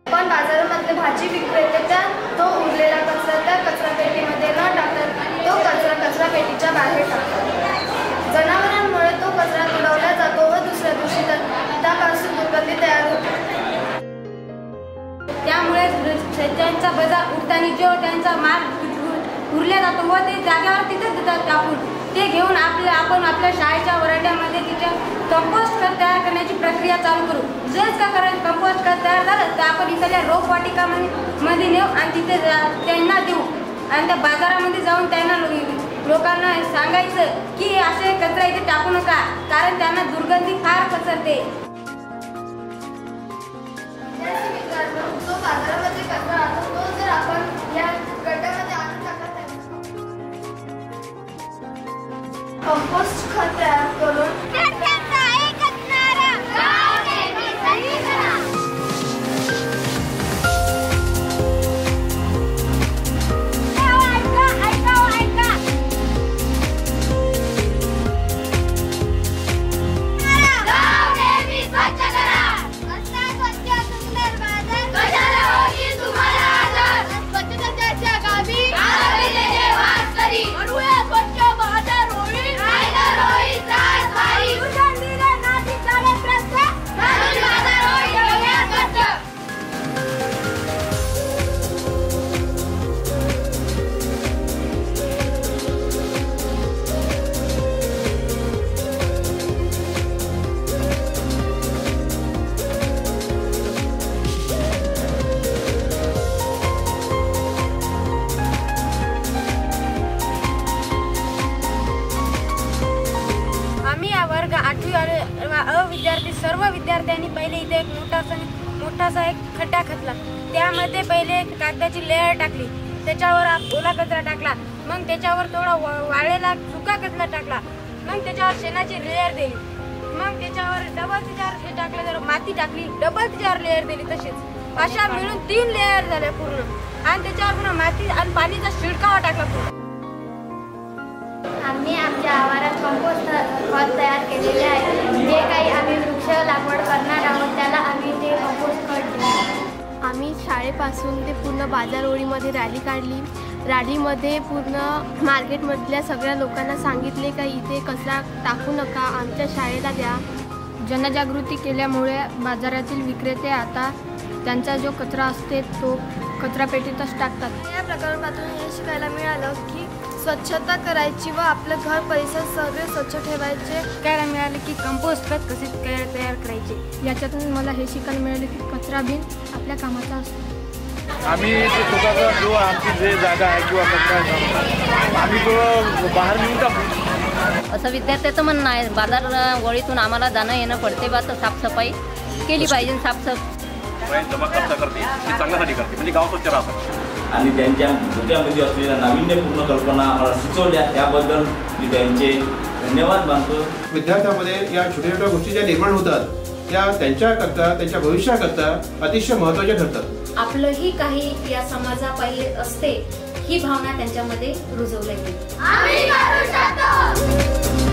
पण बाजारामधले भाजी विक्रेते तो उरलेला कचरा त्या कचरा पेटीमध्ये न टाकता तो कचरा पेटीच्या बाहेर टाकतात। जनावरांमुळे तो कचरा उडवला जातो व दुसऱ्या दिवशी त्यापासून दुर्गंधी तयार होते। त्यामुळे त्यांचा बाजार उडताना जो त्यांचा माल उरला जातो व ते जागेवर तिथेच देतात टाकून, ते घेऊन आपण आपल्या शाळेच्या वरांड्यामध्ये तिच्या कंपोस्ट खत तयार करण्याची प्रक्रिया चालू करू। जर का कंपोस्ट खत तयार झालं तर आपण इथल्या रोपवाटिकामध्ये नेऊ आणि तिथे त्यांना देऊ आणि त्या बाजारामध्ये जाऊन त्यांना लोकांना सांगायचं की असे कचरा इथे टाकू नका, कारण त्यांना दुर्गंधी फार पसरते। जो बाजारामध्ये कचरा असतो तो जर आपण या गटामध्ये आणून टाकला कंपोस्ट खत तयार करून सर्व विद्यार्थ्यांनी पहिले इथे एक मोठासा एक खड्डा खचला, त्यामध्ये पहिले कागदाची लेयर टाकली, त्याच्यावर ओला कचरा टाकला, मग त्याच्यावर थोडा वाळलेला सुका कचरा टाकला, मग त्याच्यावर शेणाची लेयर दिली, मग त्याच्यावर डबल त्याच्यावर हे टाकलं, जर माती टाकली, डबल त्याच्यावर लेयर दिली, तसेच अशा मिळून 3 लेयर झाल्या पूर्ण आणि त्याच्यावर पुन्हा माती आणि पाणीचा शिडकावा टाकला पूर्ण। आम्ही आमच्या आवारात कंपोस्ट खत तयार केलेले आहे। जे काही आम्ही वृक्ष लागवड करणार आहोत त्याला आम्ही ते कंपोस्ट खत देऊ। आम्ही शाळेपासून ते पूर्ण बाजारओळीमध्ये रॅली काढली। रॅलीमध्ये पूर्ण मार्केटमधल्या सगळ्या लोकांना सांगितले का इथे कचरा टाकू नका, आमच्या शाळेला द्या। जनजागृती केल्यामुळे बाजारातील विक्रेते आता त्यांचा जो कचरा असते तो कचरा पेटीतच टाकतात। या प्रकरणातून हे शिकायला मिळालं की स्वच्छता करायची व आपलं घर परिसर सगळे स्वच्छ ठेवायचे। शिकायला मिळाले की कंपोस्ट खत कसे तयार करायचे। याच्यातून मला हे शिकायला मिळाले की कचरा बिन आपल्या कामाचा असतो। आम्ही स्वतःचा जो आमची जे जागा आहे किंवा कचरा आम्ही तो बाहेर नेऊन टाकू असं विद्यार्थ्याचं म्हणणं आहे। बाजार वळीतून आम्हाला जाणं येणं पडते बा, तर साफसफाई केली पाहिजे। साफसफाई जमा करते ते चांगल्यासाठी करते, म्हणजे गाव स्वच्छ राहतं। आणि त्यांच्या डोक्यामध्ये असलेल्या नाविन्यपूर्ण कल्पना आम्हाला सुचवल्या, त्याबद्दल मी त्यांचे धन्यवाद मानतो। विद्यार्थ्यांमध्ये या छोट्या छोट्या गोष्टी ज्या निर्माण होतात त्या त्यांच्याकरता, त्यांच्या भविष्याकरता अतिशय महत्त्वाच्या ठरतात। आपलंही काही या समाजापायी असते ही भावना त्यांच्यामध्ये रुजवली गेली।